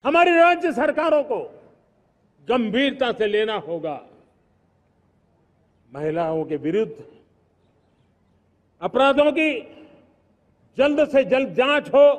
हमारी राज्य सरकारों को गंभीरता से लेना होगा। महिलाओं के विरुद्ध अपराधों की जल्द से जल्द जांच हो,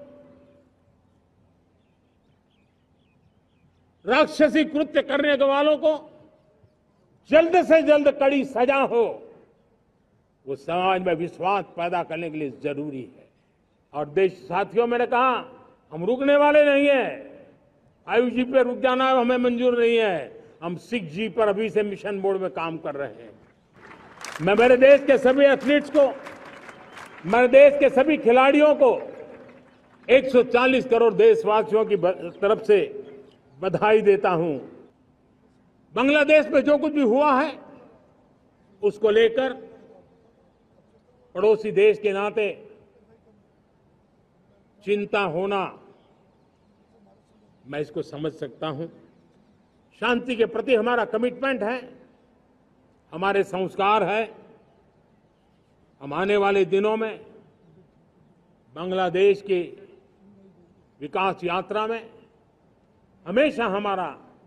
राक्षसी कृत्य करने वालों को जल्द से जल्द कड़ी सजा हो, वो समाज में विश्वास पैदा करने के लिए जरूरी है। और देश साथियों, मैंने कहा हम रुकने वाले नहीं हैं। 5G पे रुक जाना हमें मंजूर नहीं है। हम 6G पर अभी से मिशन मोड में काम कर रहे हैं। मैं मेरे देश के सभी एथलीट्स को, मेरे देश के सभी खिलाड़ियों को 140 करोड़ देशवासियों की तरफ से बधाई देता हूं। बांग्लादेश में जो कुछ भी हुआ है उसको लेकर पड़ोसी देश के नाते चिंता होना, मैं इसको समझ सकता हूं। शांति के प्रति हमारा कमिटमेंट है, हमारे संस्कार है। हम आने वाले दिनों में बांग्लादेश की विकास यात्रा में हमेशा हमारा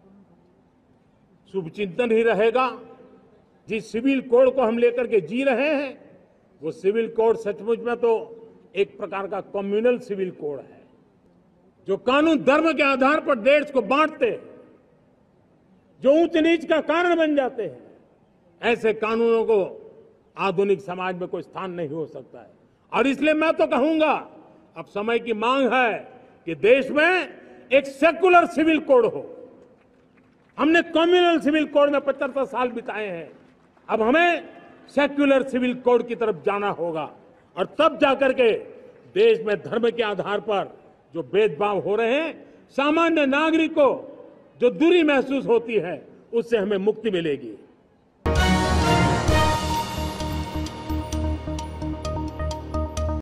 शुभचिंतन ही रहेगा। जिस सिविल कोड को हम लेकर के जी रहे हैं, वो सिविल कोड सचमुच में तो एक प्रकार का कम्युनल सिविल कोड है, जो कानून धर्म के आधार पर देश को बांटते, जो ऊंच नीच का कारण बन जाते हैं। ऐसे कानूनों को आधुनिक समाज में कोई स्थान नहीं हो सकता है। और इसलिए मैं तो कहूंगा, अब समय की मांग है कि देश में एक सेकुलर सिविल कोड हो। हमने कम्युनल सिविल कोड में 75 साल बिताए हैं, अब हमें सेक्युलर सिविल कोड की तरफ जाना होगा। और तब जाकर के देश में धर्म के आधार पर जो भेदभाव हो रहे हैं, सामान्य नागरिक को जो दूरी महसूस होती है, उससे हमें मुक्ति मिलेगी।